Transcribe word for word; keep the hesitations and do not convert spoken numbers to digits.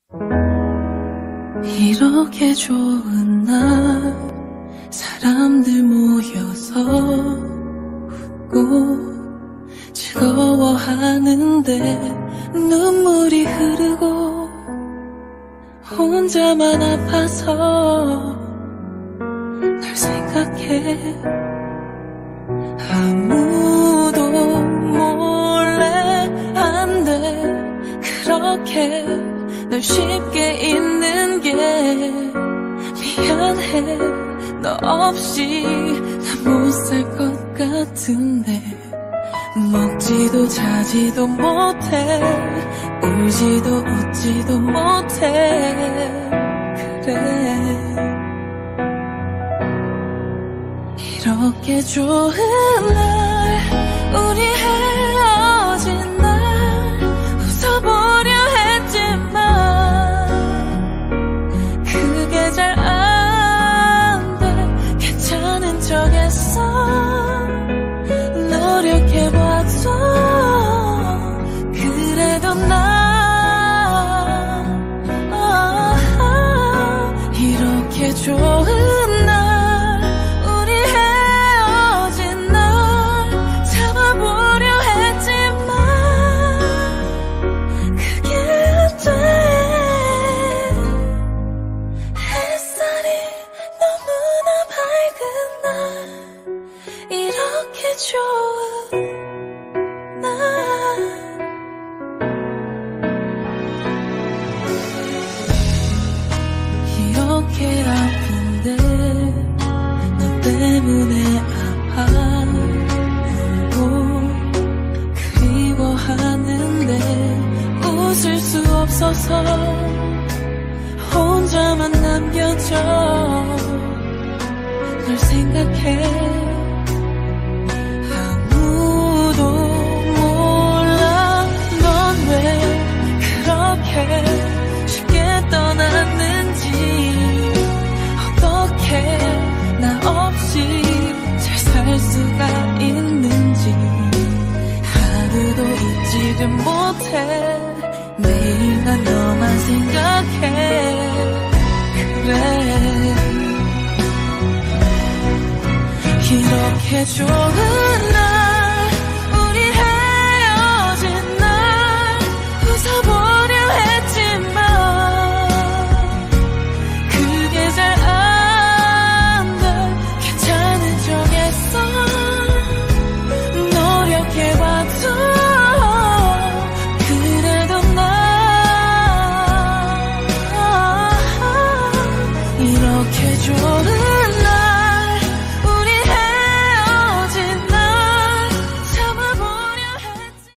이렇게 좋은 날 사람들 모여서 웃고 즐거워하는데 눈물이 흐르고 혼자만 아파서 널 생각해. 아무도 몰래 안 돼. 그렇게 널 쉽게 잊는 게 미안해. 너 없이 나 못 살 것 같은데 먹지도 자지도 못해 울지도 웃지도 못해. 그래 이렇게 좋은 날 우리 헤어진 날 웃어보려 했지만 그게 잘 안 돼. 괜찮은 척했어. 노력해봐도 그래도 나 이렇게 좋은 날 우리 헤어진 날 잡아보려 했지만 그게 안 돼. 햇살이 너무나 밝은 날 이렇게 좋은 날 이렇게 아픈데 너 때문에 아파. 울고 그리워하는데 웃을 수 없어서 혼자만 남겨져. 널 생각해. 아무도 몰라 넌 왜 그렇게 쉽게 떠났는지 어떻게 나 없이 잘 살 수가 있는지 하루도 잊지를 못해. 매일 난 너만 생각해. 그래 이렇게 좋은 날